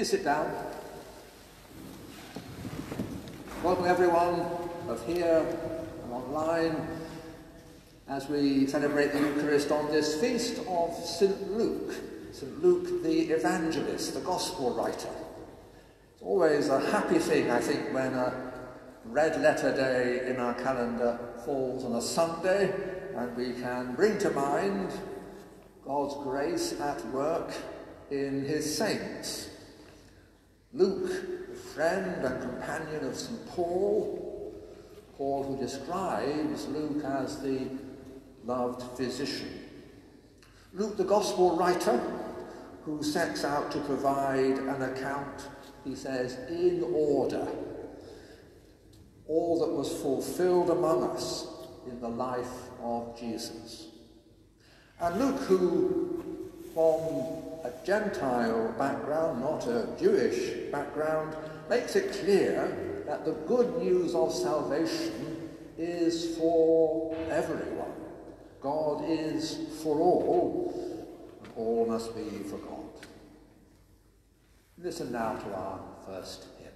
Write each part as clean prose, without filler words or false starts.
Please sit down. Welcome everyone of here and online as we celebrate the Eucharist on this feast of St. Luke the Evangelist, the Gospel writer. It's always a happy thing, I think, when a red letter day in our calendar falls on a Sunday and we can bring to mind God's grace at work in his saints. Luke, the friend and companion of St. Paul who describes Luke as the loved physician. Luke, the Gospel writer, who sets out to provide an account, he says, in order, all that was fulfilled among us in the life of Jesus. And Luke, who from a Gentile background, not a Jewish background, makes it clear that the good news of salvation is for everyone. God is for all, and all must be for God. Listen now to our first hymn.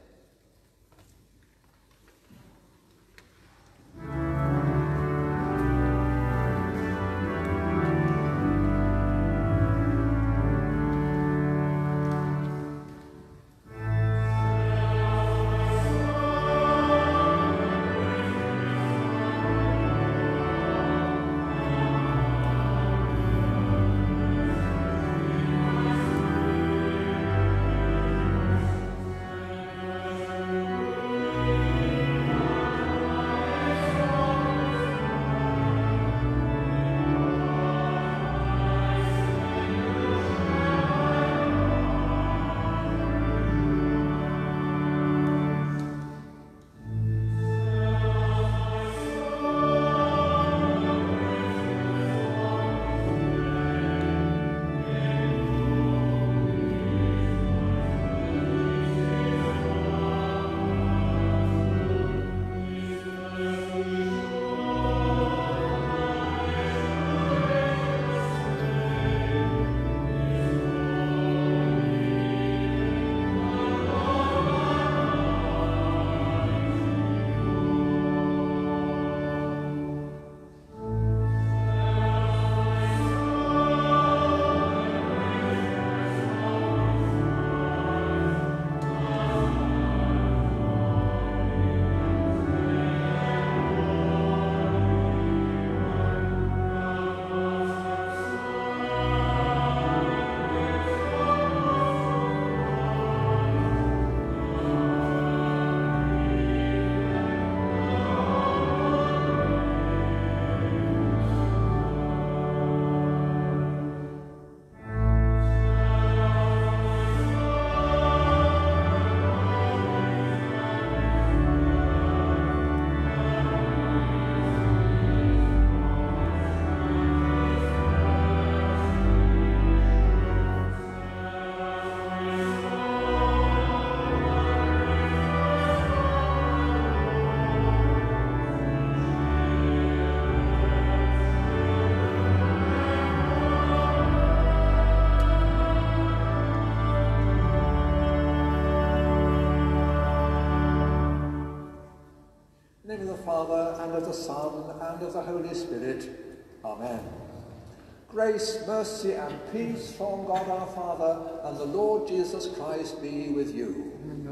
In the name of the Father, and of the Son, and of the Holy Spirit. Amen. Grace, mercy, and peace from God our Father and the Lord Jesus Christ be with you.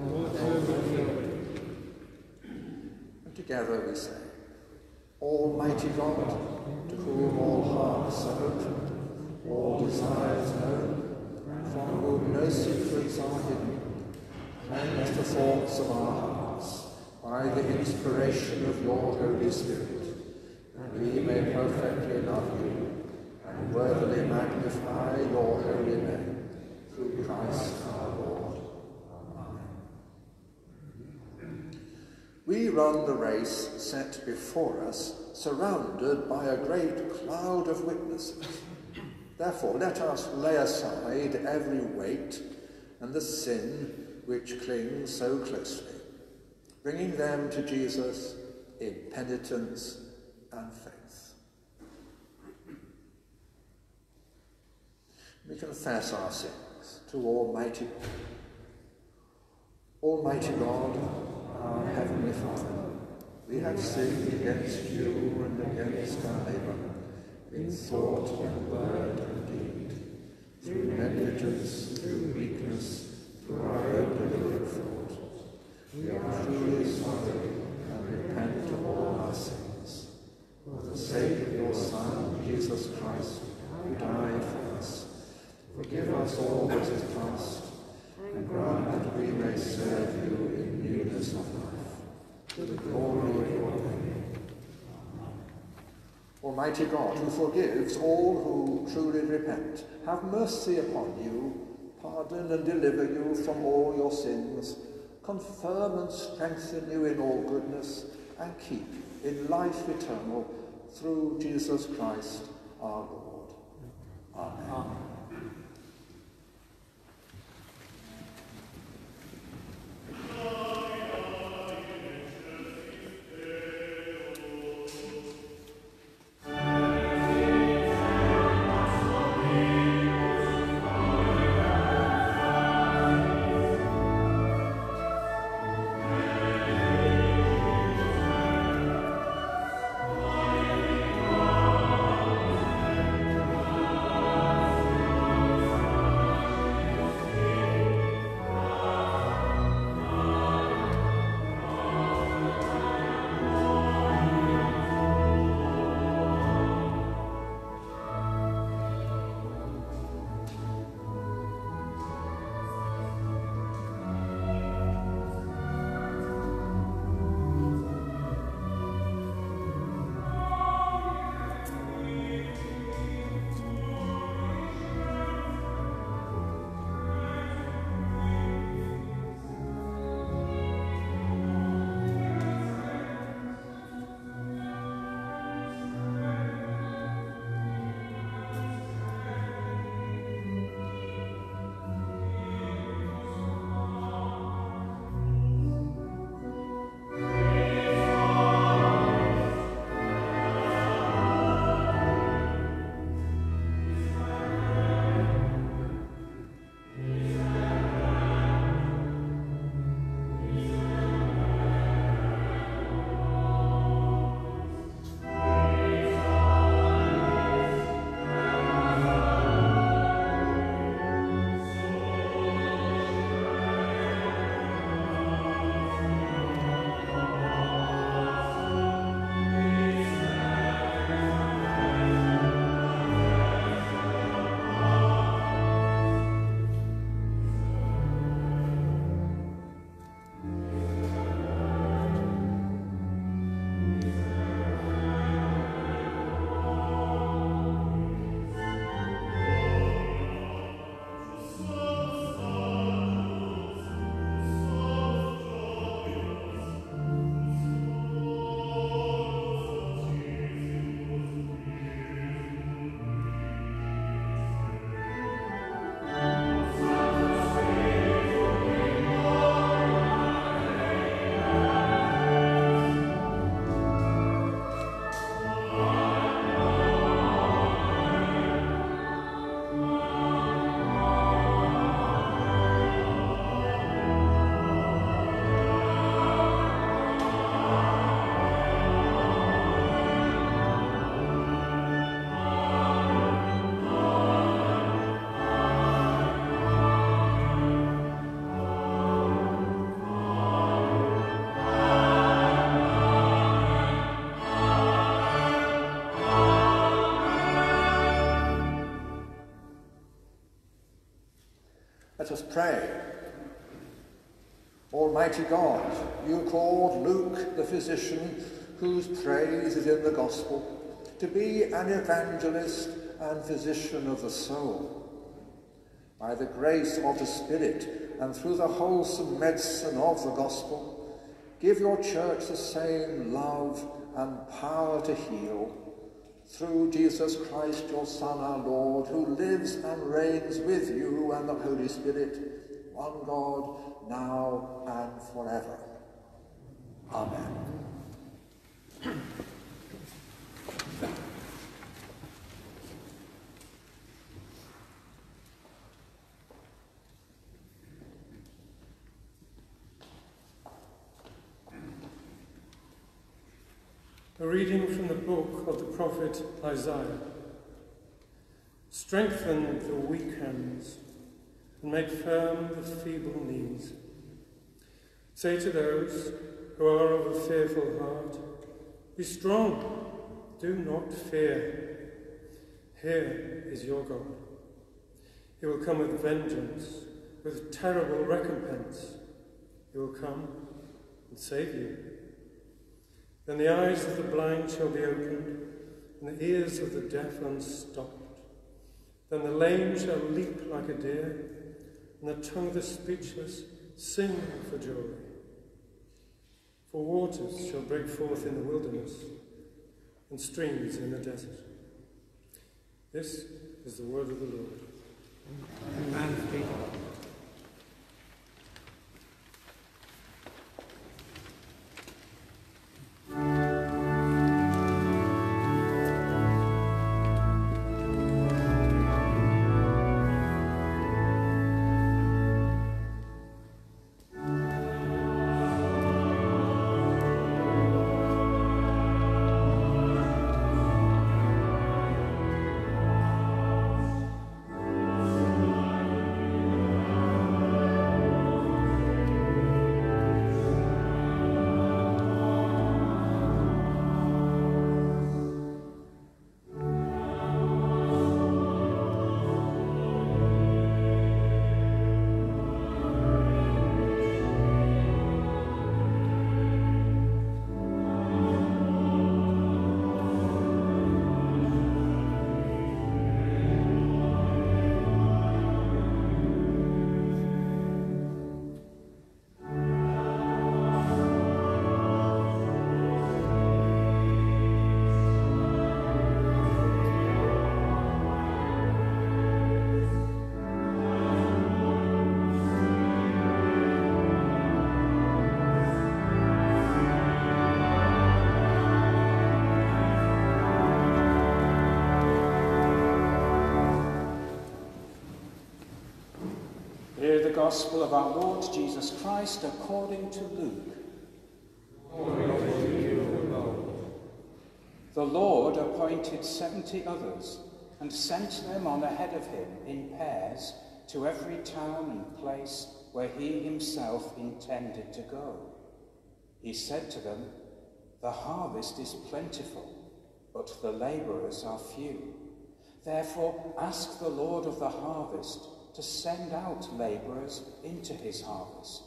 And together we say, Almighty God, to whom all hearts are open, all desires known, from whom no secrets are hidden, cleanse the thoughts of our hearts by the inspiration of your Holy Spirit, and we may perfectly love you and worthily magnify your holy name, through Christ our Lord. Amen. We run the race set before us, surrounded by a great cloud of witnesses. Therefore, let us lay aside every weight and the sin which clings so closely, bringing them to Jesus in penitence and faith. We confess our sins to Almighty God. Almighty God, our Heavenly Father, we have sinned against you and against our neighbour, in thought and word and deed, through negligence, through weakness, through our own deliberate fault. We are truly sorry and repent of all our sins. For the sake of your Son, Jesus Christ, who died for us, forgive us all that is past, and grant that we may serve you in newness of life, to the glory of your name. Almighty God, who forgives all who truly repent, have mercy upon you, pardon and deliver you from all your sins, confirm and strengthen you in all goodness, and keep in life eternal through Jesus Christ our Lord. Amen. Amen. Let us pray. Almighty God, you called Luke, the physician, whose praise is in the Gospel, to be an evangelist and physician of the soul. By the grace of the Spirit and through the wholesome medicine of the Gospel, give your church the same love and power to heal, through Jesus Christ, your Son, our Lord, who lives and reigns with you and the Holy Spirit, one God, now and forever. Amen. A reading from the book of the prophet Isaiah. Strengthen the weak hands and make firm the feeble knees. Say to those who are of a fearful heart, be strong, do not fear. Here is your God. He will come with vengeance, with terrible recompense. He will come and save you. Then the eyes of the blind shall be opened, and the ears of the deaf unstopped. Then the lame shall leap like a deer, and the tongue of the speechless sing for joy. For waters shall break forth in the wilderness, and streams in the desert. This is the word of the Lord. Amen. Hear the gospel of our Lord Jesus Christ according to Luke. Glory to you, Lord. The Lord appointed 70 others and sent them on ahead of him in pairs to every town and place where he himself intended to go. He said to them, "The harvest is plentiful, but the labourers are few. Therefore ask the Lord of the harvest to send out labourers into his harvest.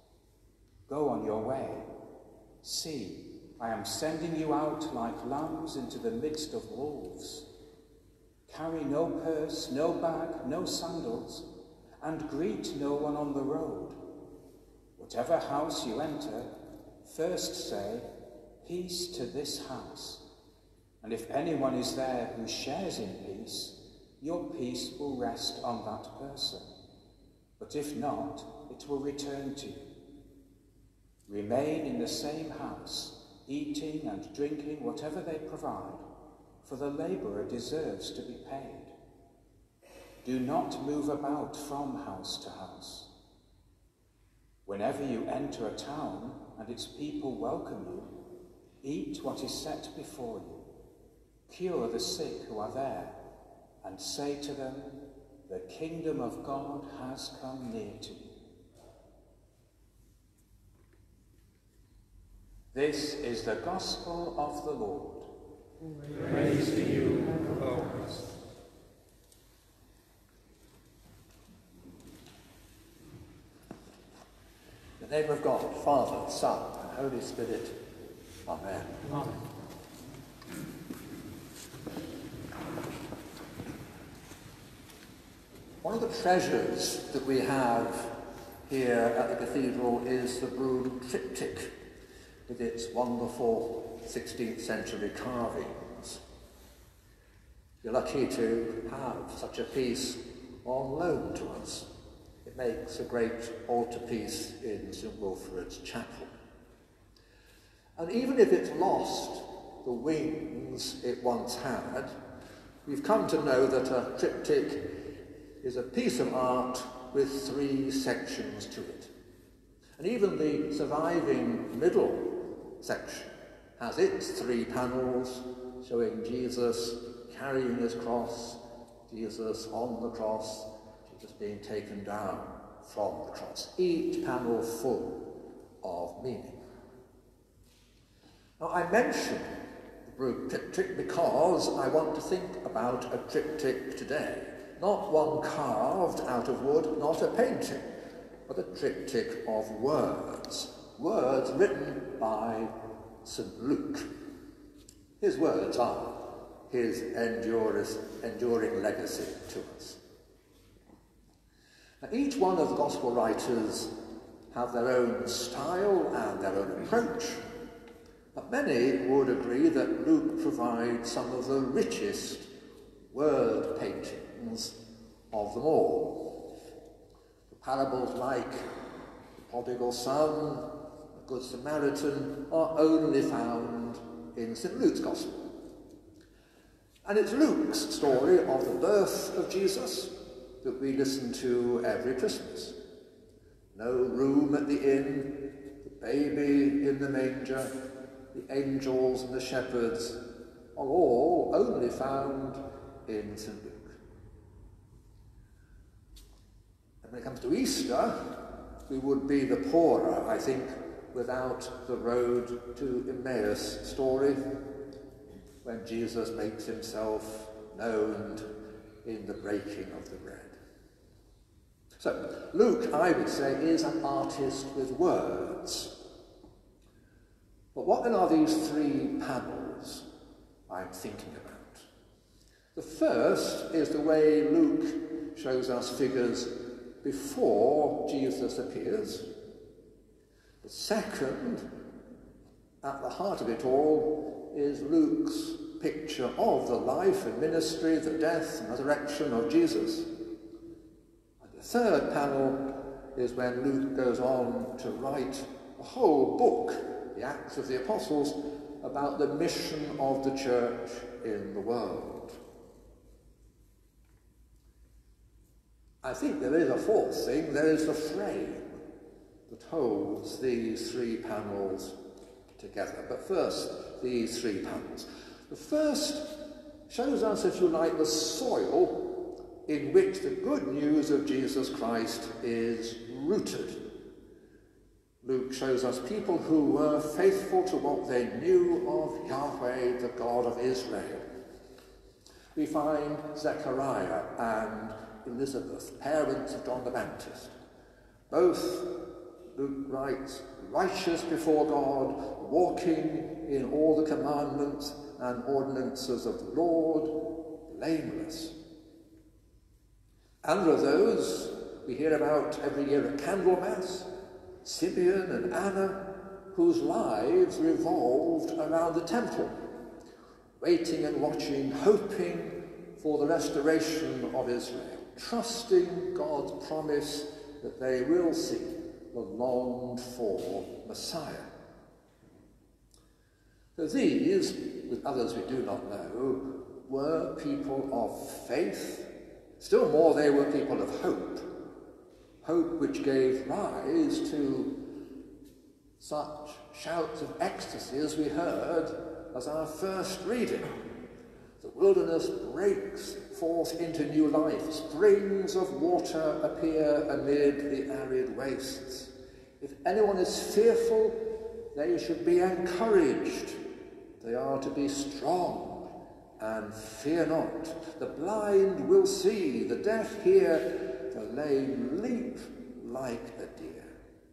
Go on your way. See, I am sending you out like lambs into the midst of wolves. Carry no purse, no bag, no sandals, and greet no one on the road. Whatever house you enter, first say, 'Peace to this house.' And if anyone is there who shares in peace, your peace will rest on that person. But if not, it will return to you. Remain in the same house, eating and drinking whatever they provide, for the labourer deserves to be paid. Do not move about from house to house. Whenever you enter a town and its people welcome you, eat what is set before you. Cure the sick who are there, and say to them, 'The kingdom of God has come near to you.'" This is the gospel of the Lord. Praise to you, O Christ. In the name of God, Father, Son, and Holy Spirit. Amen. Amen. One of the treasures that we have here at the Cathedral is the Broom Triptych, with its wonderful 16th century carvings. We're lucky to have such a piece on loan to us. It makes a great altarpiece in St Wilfrid's Chapel. And even if it's lost the wings it once had, we've come to know that a triptych is a piece of art with 3 sections to it. And even the surviving middle section has its 3 panels showing Jesus carrying his cross, Jesus on the cross, Jesus being taken down from the cross. Each panel full of meaning. Now, I mention the triptych because I want to think about a triptych today. Not one carved out of wood, not a painting, but a triptych of words. Words written by St. Luke. His words are his enduring legacy to us. Now, each one of the Gospel writers have their own style and their own approach, but many would agree that Luke provides some of the richest word paintings of them all. The parables like the prodigal son, the Good Samaritan, are only found in St. Luke's Gospel. And it's Luke's story of the birth of Jesus that we listen to every Christmas. No room at the inn, the baby in the manger, the angels and the shepherds are all only found in St. Luke. And when it comes to Easter, we would be the poorer, I think, without the road to Emmaus story, when Jesus makes himself known in the breaking of the bread. So, Luke, I would say, is an artist with words. But what then are these 3 panels I'm thinking about? The first is the way Luke shows us figures before Jesus appears. The second, at the heart of it all, is Luke's picture of the life and ministry, the death and resurrection of Jesus. And the third panel is when Luke goes on to write a whole book, the Acts of the Apostles, about the mission of the church in the world. I think there is a fourth thing. There is the frame that holds these 3 panels together. But first, these 3 panels. The first shows us, if you like, the soil in which the good news of Jesus Christ is rooted. Luke shows us people who were faithful to what they knew of Yahweh, the God of Israel. We find Zechariah and Elizabeth, parents of John the Baptist. Both, Luke writes, righteous before God, walking in all the commandments and ordinances of the Lord, blameless. And of those we hear about every year at Candlemas, Simeon and Anna, whose lives revolved around the temple, waiting and watching, hoping for the restoration of Israel, trusting God's promise that they will see the longed-for Messiah. So these, with others we do not know, were people of faith. Still more, they were people of hope. Hope which gave rise to such shouts of ecstasy as we heard as our first reading. The wilderness breaks forth into new life. Springs of water appear amid the arid wastes. If anyone is fearful, they should be encouraged. They are to be strong and fear not. The blind will see, the deaf hear, the lame leap like a deer.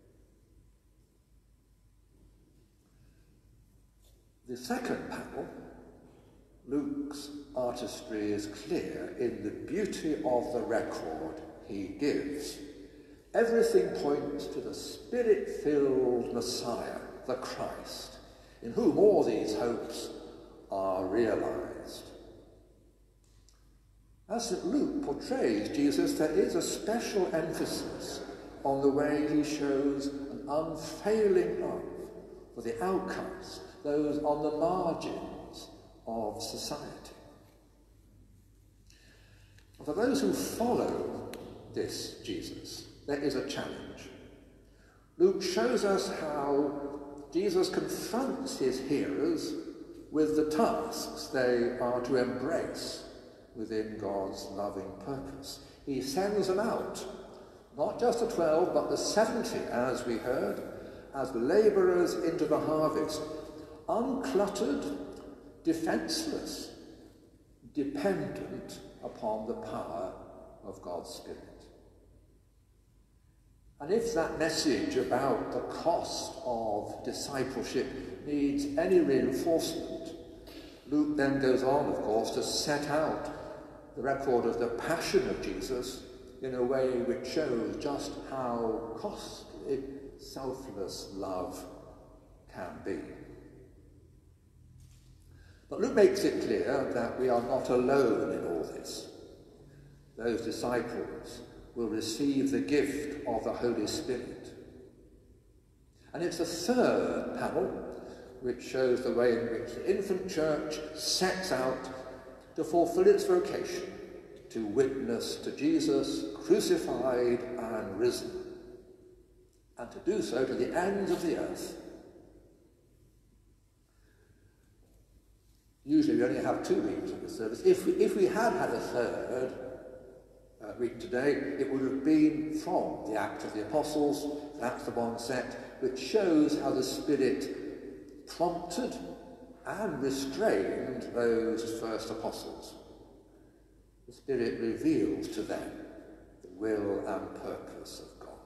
The second panel, Luke's artistry is clear in the beauty of the record he gives. Everything points to the Spirit-filled Messiah, the Christ, in whom all these hopes are realized. As St. Luke portrays Jesus, there is a special emphasis on the way he shows an unfailing love for the outcast, those on the margins of society. For those who follow this Jesus, there is a challenge. Luke shows us how Jesus confronts his hearers with the tasks they are to embrace within God's loving purpose. He sends them out, not just the 12, but the 70, as we heard, as labourers into the harvest, uncluttered, defenceless, dependent upon the power of God's Spirit. And if that message about the cost of discipleship needs any reinforcement, Luke then goes on, of course, to set out the record of the passion of Jesus in a way which shows just how costly selfless love can be. But Luke makes it clear that we are not alone in all this. Those disciples will receive the gift of the Holy Spirit. And it's the third panel which shows the way in which the infant church sets out to fulfill its vocation to witness to Jesus crucified and risen, and to do so to the ends of the earth. Usually we only have 2 readings of the service. If we had had a third reading today, it would have been from the Acts of the Apostles. That's the one set which shows how the Spirit prompted and restrained those first apostles. The Spirit reveals to them the will and purpose of God.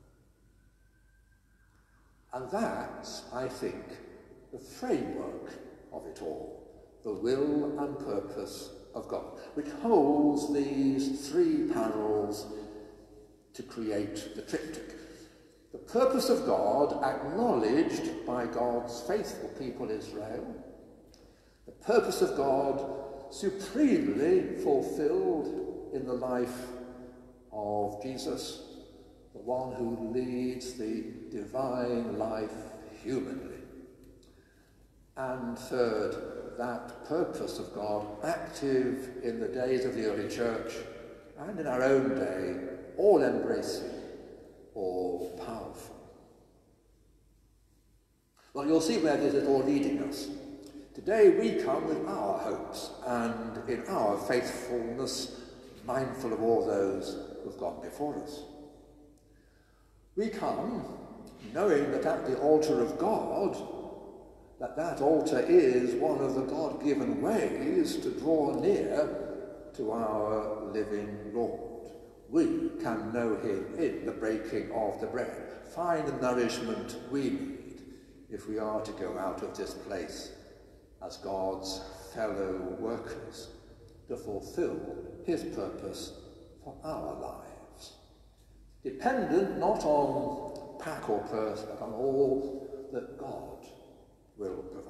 And that's, I think, the framework of it all. The will and purpose of God, which holds these 3 panels to create the triptych. The purpose of God acknowledged by God's faithful people Israel. The purpose of God supremely fulfilled in the life of Jesus, the one who leads the divine life humanly. And third, that purpose of God active in the days of the early church and in our own day, all embracing, all powerful. Well, you'll see where this is all leading us. Today we come with our hopes and in our faithfulness, mindful of all those who've gone before us. We come knowing that at the altar of God, that altar is one of the God-given ways to draw near to our living Lord. We can know him in the breaking of the bread, find the nourishment we need if we are to go out of this place as God's fellow workers to fulfill his purpose for our lives. Dependent not on pack or purse, but on all that God will provide.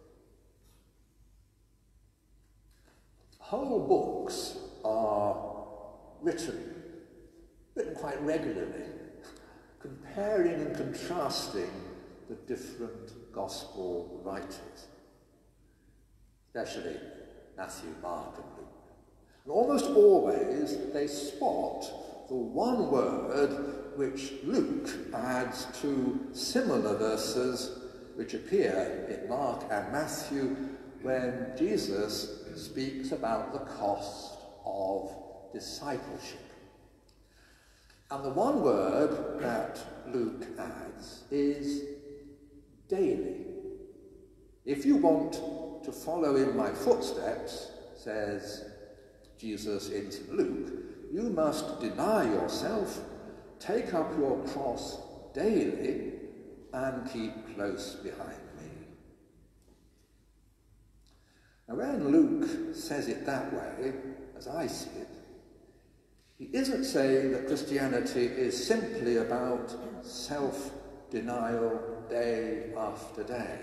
Whole books are written quite regularly, comparing and contrasting the different gospel writers, especially Matthew, Mark and Luke. And almost always they spot the one word which Luke adds to similar verses which appear in Mark and Matthew when Jesus speaks about the cost of discipleship. And the one word that Luke adds is daily. If you want to follow in my footsteps, says Jesus in St. Luke, you must deny yourself, take up your cross daily, and keep close behind me. Now when Luke says it that way, as I see it, he isn't saying that Christianity is simply about self-denial day after day.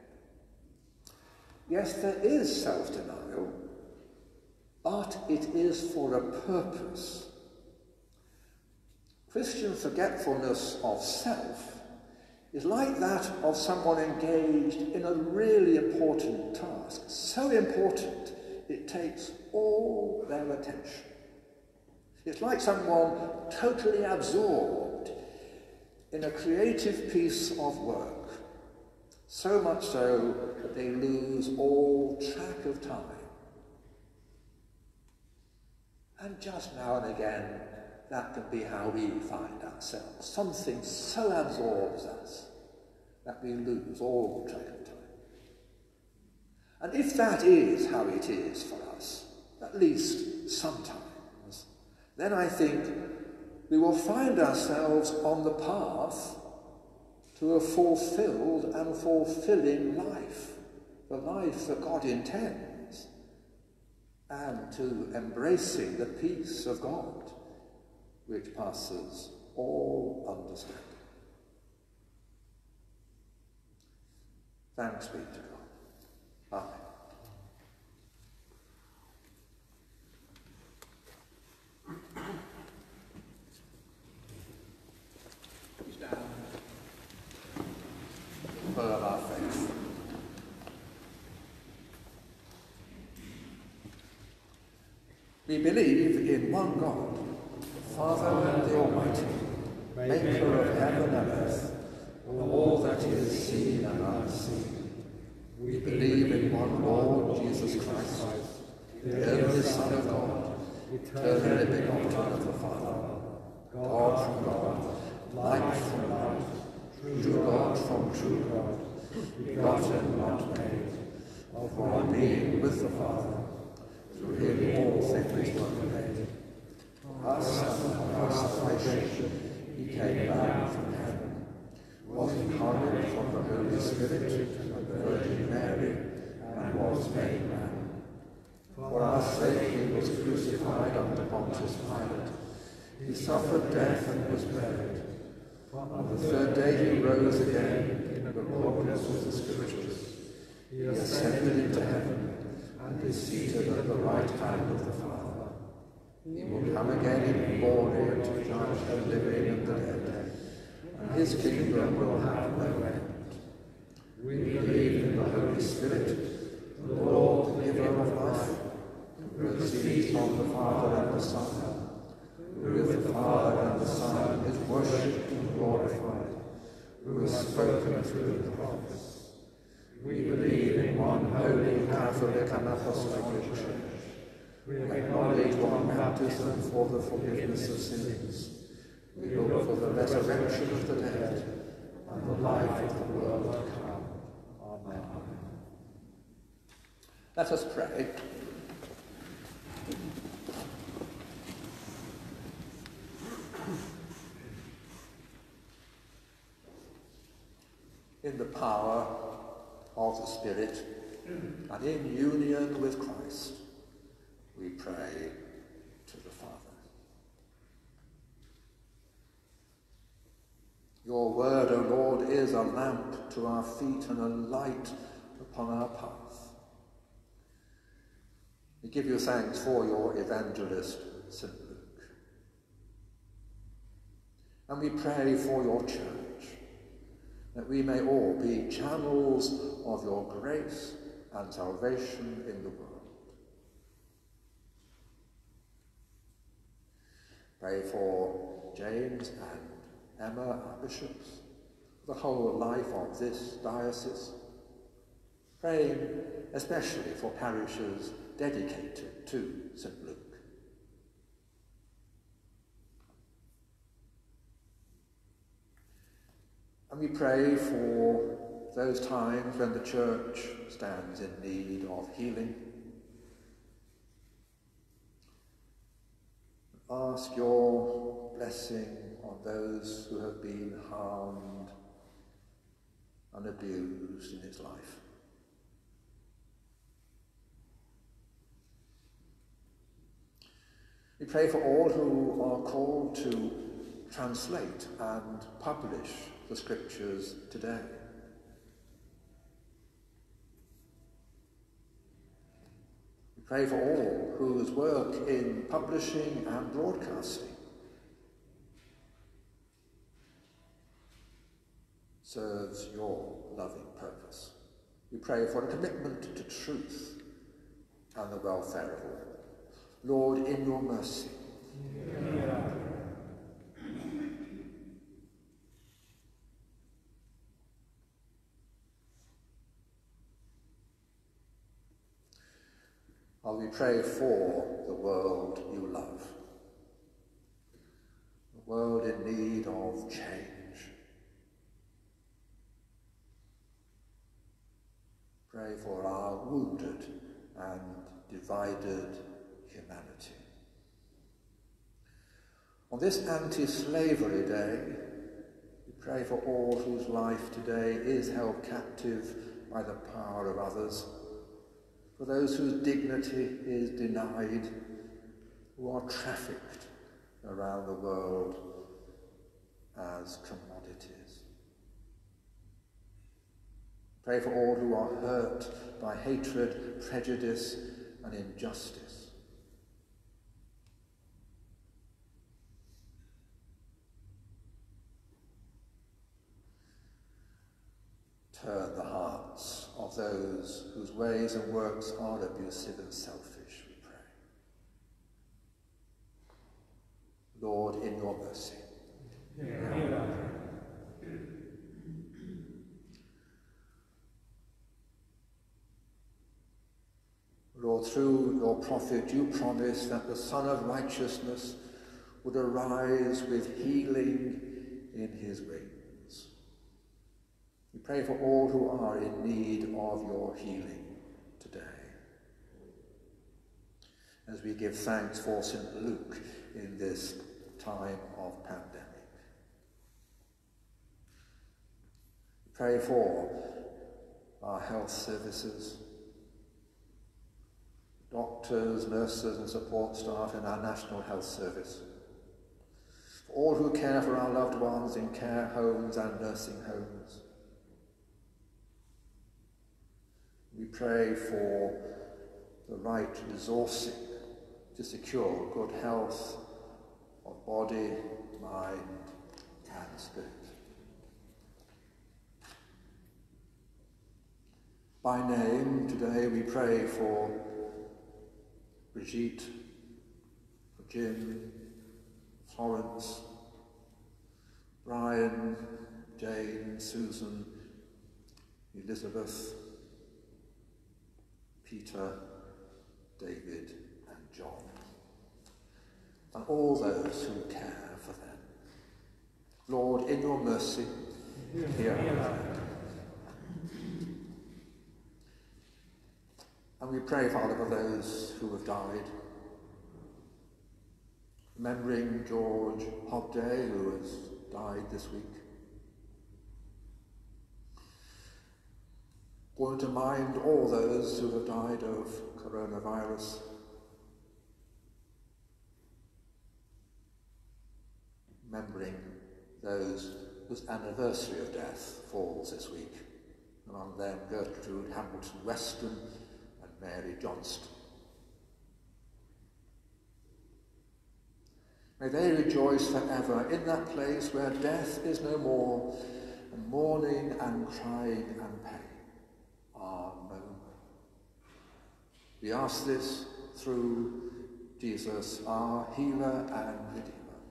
Yes, there is self-denial, but it is for a purpose. Christian forgetfulness of self is like that of someone engaged in a really important task, so important it takes all their attention. It's like someone totally absorbed in a creative piece of work, so much so that they lose all track of time. And just now and again, that can be how we find ourselves. Something so absorbs us that we lose all track of time. And if that is how it is for us, at least sometimes, then I think we will find ourselves on the path to a fulfilled and fulfilling life, the life that God intends, and to embracing the peace of God, which passes all understanding. Thanks be to God. Amen. Of our faith. We believe in one God, Father the Almighty, maker of heaven and earth, all that is seen and unseen. We believe in one Lord Jesus Christ, the only Son of God, eternally begotten of the Father, God from God, light from light, true God from true God, begotten, not made, of one being with the Father. Through him all things were made. For us and for our salvation, he came down from heaven, was incarnate from the Holy Spirit and the Virgin Mary, and was made man. For our sake he was crucified under Pontius Pilate. He suffered death and was buried. On the third day he rose again in accordance with the Scriptures. He ascended into heaven and is seated at the right hand of the Father. He will come again in glory to judge the living and the dead, and his kingdom will have no end. We believe in the Holy Spirit, the Lord, the giver of life, who proceeds from the Father and the Son, who with the Father and the Son is worshipped and glorified, who has spoken through the prophets. We believe in one holy, Catholic and Apostolic Church. We acknowledge one baptism for the forgiveness of sins. We look for the resurrection of the dead and the life of the world to come. Amen. Let us pray. In the power of the Spirit and in union with Christ, we pray to the Father. Your word, O Lord, is a lamp to our feet and a light upon our path. We give you thanks for your Evangelist, St. Luke. And we pray for your church, that we may all be channels of your grace and salvation in the world. Pray for James and Emma, our bishops, the whole life of this diocese, praying especially for parishes dedicated to St. Luke. And we pray for those times when the Church stands in need of healing. Ask your blessing on those who have been harmed and abused in its life. We pray for all who are called to translate and publish the Scriptures today. We pray for all whose work in publishing and broadcasting serves your loving purpose. We pray for a commitment to truth and the welfare of all. Lord, in your mercy, while we pray for the world you love, a world in need of change. Pray for our wounded and divided humanity. On this anti-slavery day, we pray for all whose life today is held captive by the power of others, for those whose dignity is denied, who are trafficked around the world as commodities. Pray for all who are hurt by hatred, prejudice, and injustice. Turn the hearts of those whose ways and works are abusive and selfish, we pray. Lord, in your mercy. Lord, through your prophet, you promised that the Son of Righteousness would arise with healing in his wings. We pray for all who are in need of your healing today, as we give thanks for St. Luke in this time of pandemic. We pray for our health services, doctors, nurses and support staff in our National Health Service, for all who care for our loved ones in care homes and nursing homes. We pray for the right resourcing to secure good health of body, mind and spirit. By name, today we pray for Brigitte, for Jim, Florence, Brian, Jane, Susan, Elizabeth, Peter, David and John, and all those who care for them. Lord, in your mercy, hear our prayer. And we pray, Father, for those who have died, remembering George Hobday, who has died this week. Calling to mind all those who have died of coronavirus. Remembering those whose anniversary of death falls this week. Among them Gertrude Hamilton Weston and Mary Johnston. May they rejoice forever in that place where death is no more, and mourning and crying and pain are no more. We ask this through Jesus, our healer and redeemer.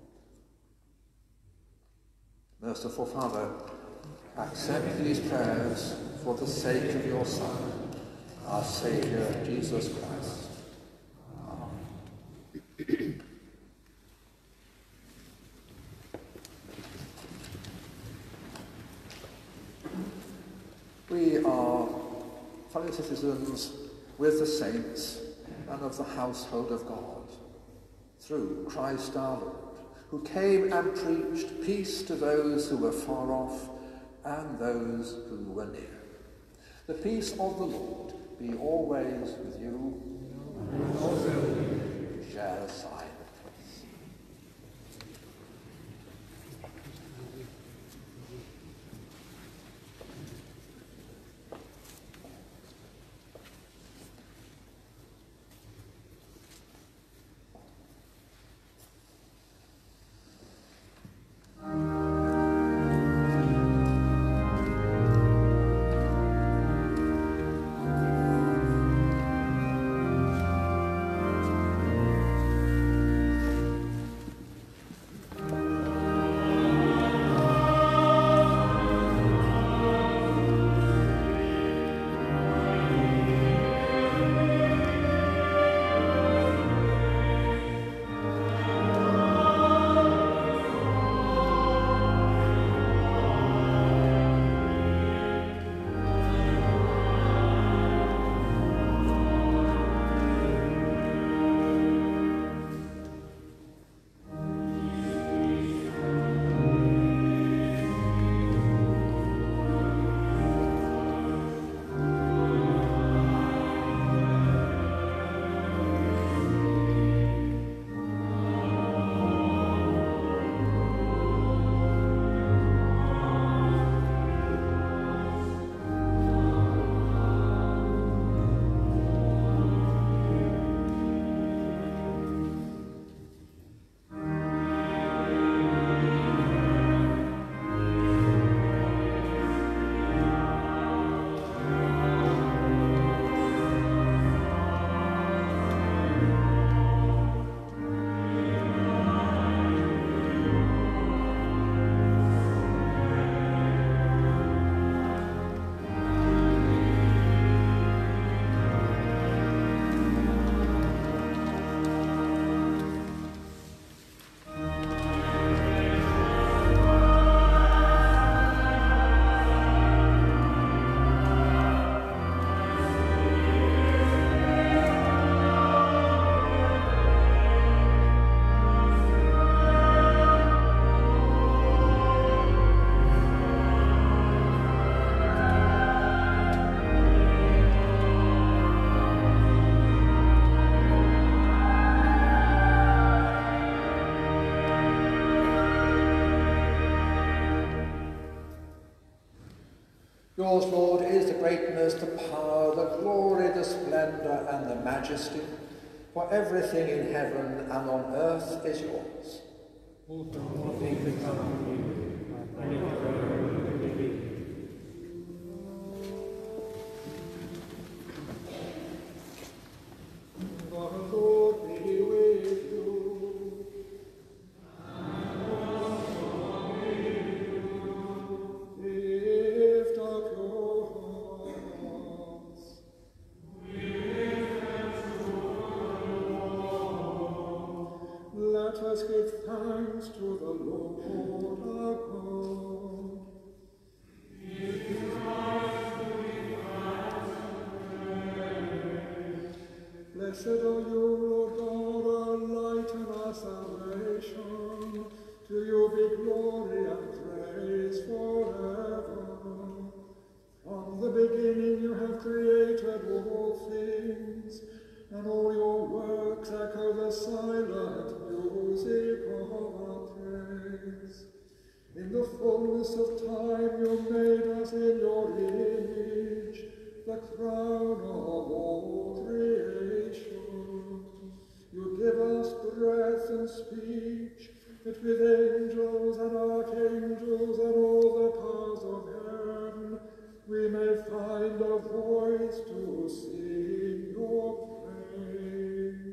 Merciful Father, accept these prayers for the sake of your Son, our Saviour, Jesus Christ. Amen. We are fellow citizens with the saints and of the household of God, through Christ our Lord, who came and preached peace to those who were far off and those who were near. The peace of the Lord be always with you. And also with you. Share a sign. Yours, Lord, is the greatness, the power, the glory, the splendour and the majesty, for everything in heaven and on earth is yours. All things come from you, and in the world we believe. The Lord be with you. And also with you. Lift up your hearts. We lift them to the Lord. Let us give thanks to the Lord our God. It is right to give thanks and praise. Blessed are you, Lord God, our light and our salvation. To you be glory and praise forever. From the beginning you have created all things, and all your works echo the silent music of our praise. In the fullness of time you made us in your image, the crown of all creation. You give us breath and speech, that with angels and archangels and all the powers of heaven, we may find a voice to sing your praise.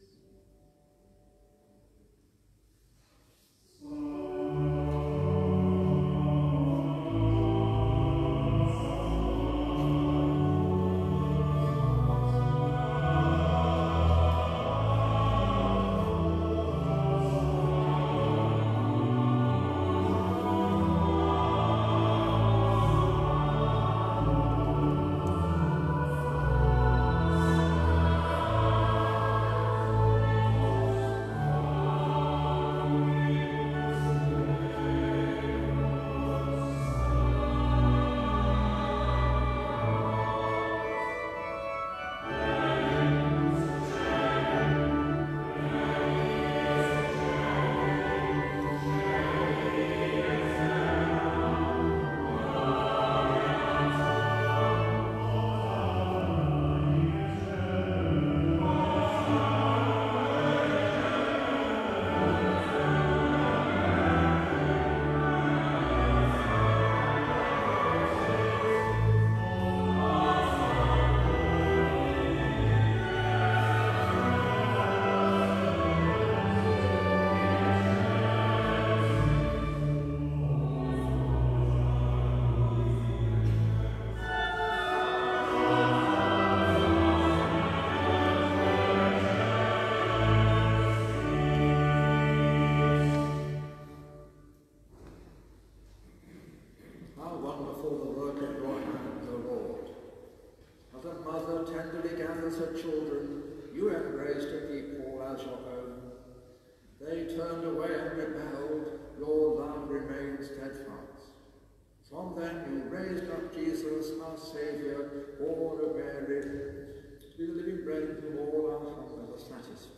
How wonderful the work of your hands, O Lord. As a mother tenderly gathers her children, you embraced a people as your own. They turned away and rebelled, your love remained steadfast. From them you raised up Jesus, our Saviour, born of Mary, to be the living bread whom all our hunger was satisfied.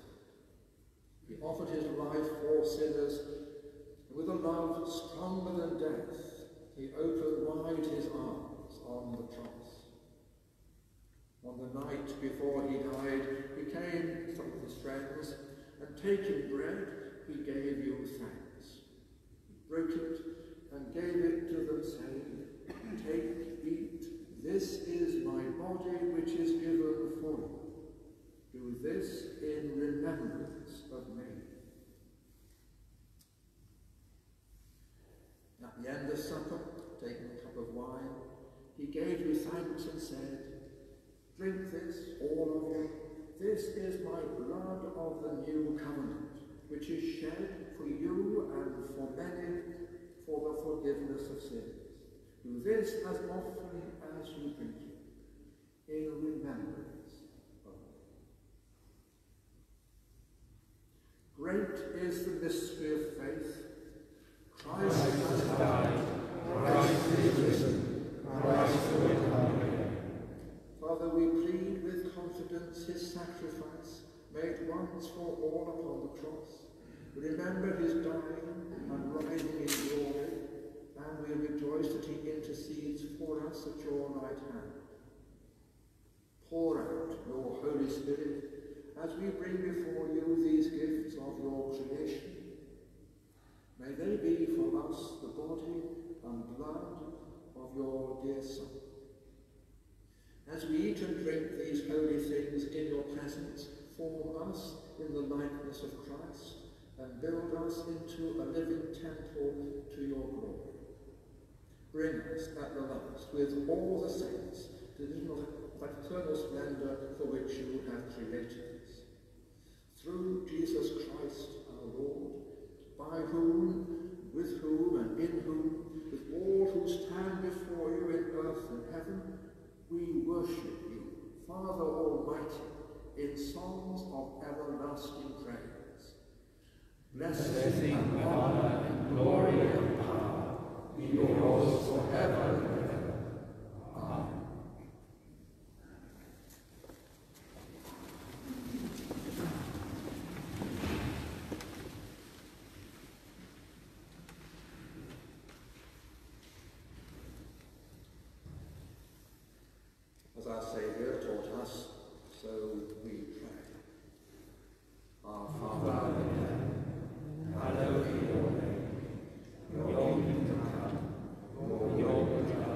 He offered his life for sinners, and with a love stronger than death, he opened wide his arms on the cross. On the night before he died, he came from his friends, and taking bread, he gave you thanks. He broke it and gave it to them, saying, "Take, eat, this is my body which is given for you. Do this in remembrance of me." At the end of supper, taking a cup of wine, he gave you thanks and said, "Drink this, all of you. This is my blood of the new covenant, which is shed for you and for many for the forgiveness of sins. Do this as often as you drink it, in remembrance of me." Great is the mystery of faith. Christ has died, Christ is risen, Christ will come again. Father, we plead with confidence his sacrifice, made once for all upon the cross. Remember his dying and rising in glory, and we rejoice that he intercedes for us at your right hand. Pour out your Holy Spirit as we bring before you these gifts of your creation. May they be for us the body and blood of your dear Son. As we eat and drink these holy things in your presence, form us in the likeness of Christ and build us into a living temple to your glory. Bring us at the last with all the saints to the vision of that eternal splendour for which you have created us. Through Jesus Christ our Lord, by whom, with whom, and in whom, with all who stand before you in earth and heaven, we worship you, Father Almighty, in songs of everlasting praise. Blessing and honor and glory and power be yours forever and ever. Amen. As our Saviour taught us, so we pray. Our Father in heaven, hallowed be your name. Your kingdom come, your will be done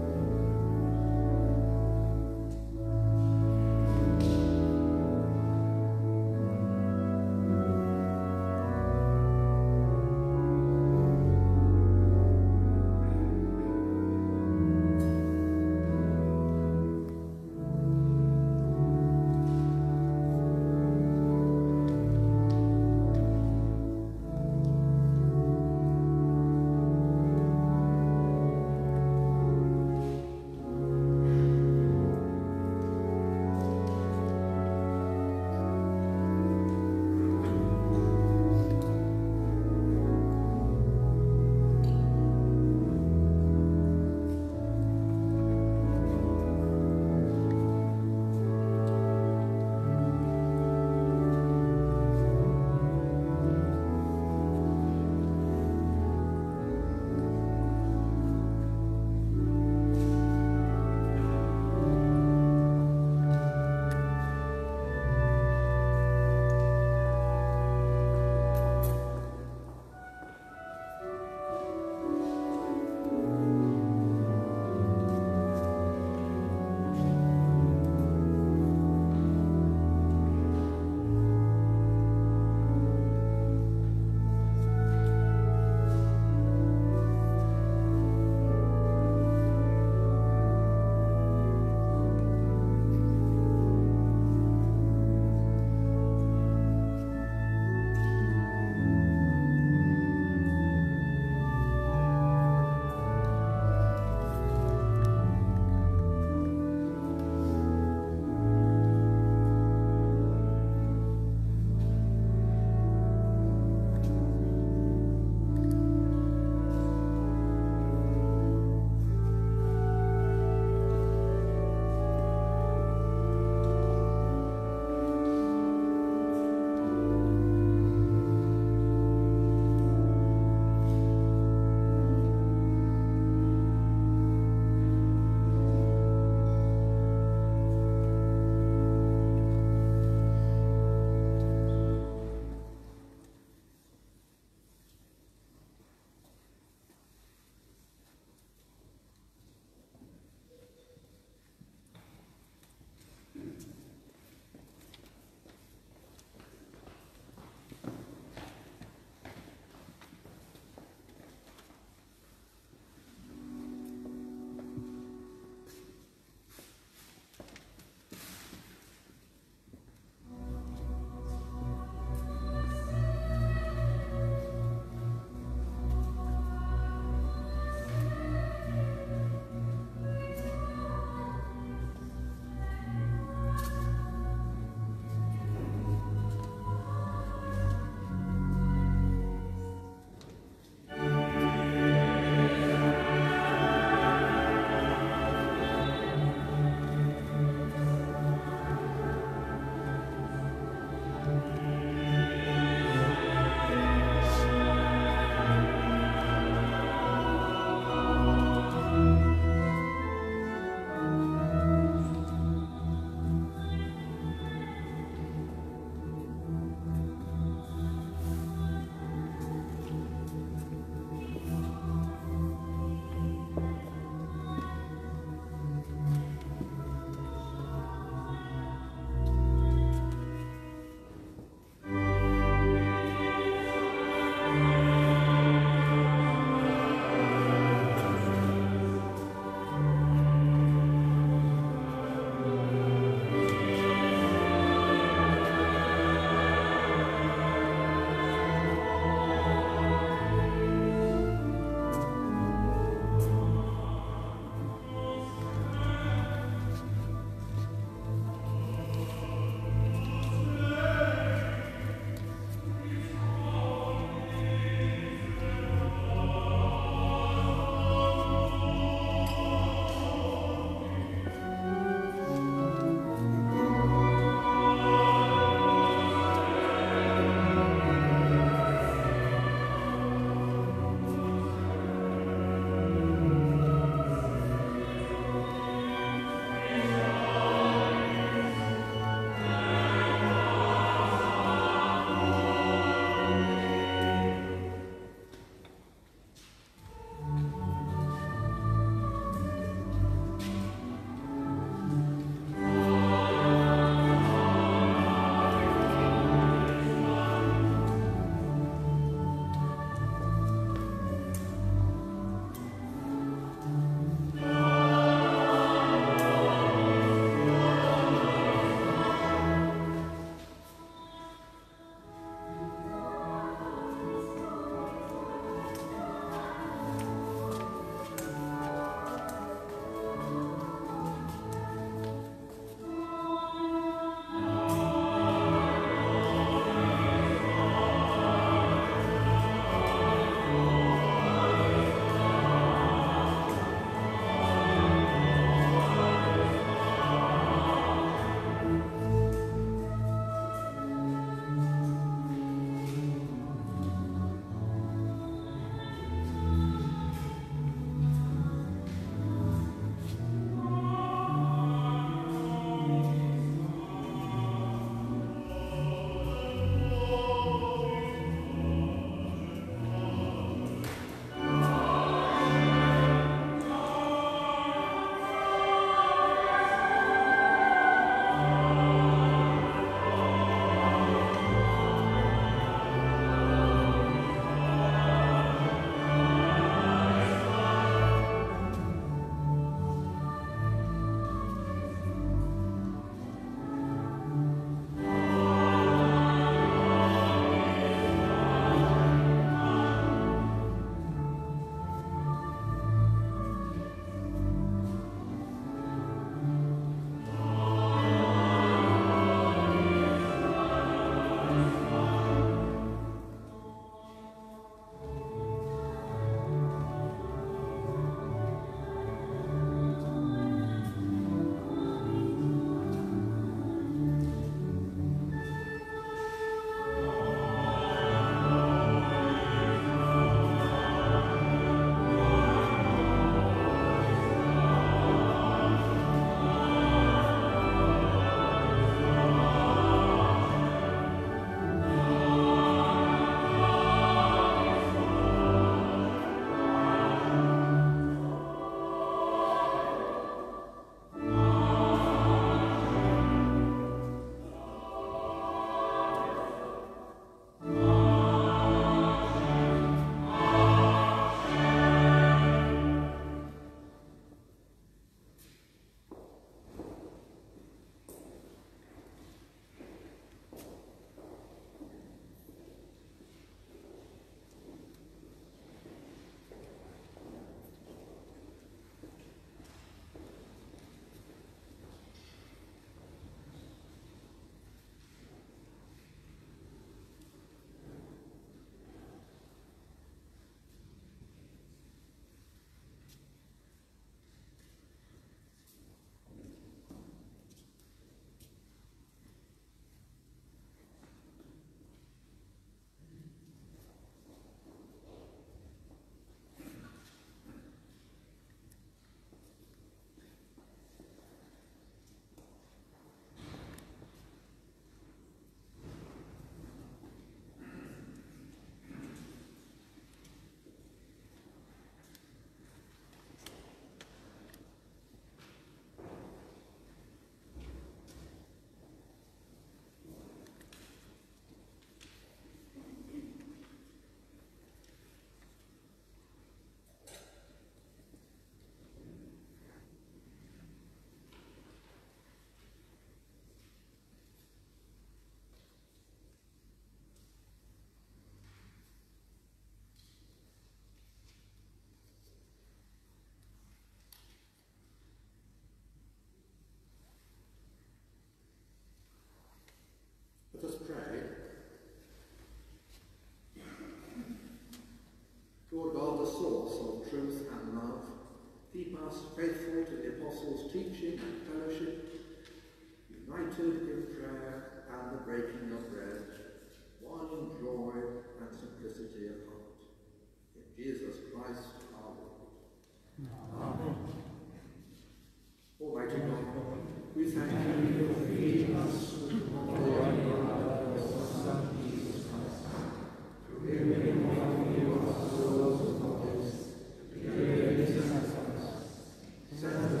faithful to the Apostles' teaching and fellowship, united in prayer and the breaking of bread, one in joy and simplicity of heart. In Jesus Christ our Lord. Amen. Almighty God, we thank you for feeding us with the body and blood of your Son, Jesus Christ, through him we offer you our souls and bodies, to be raised in our Send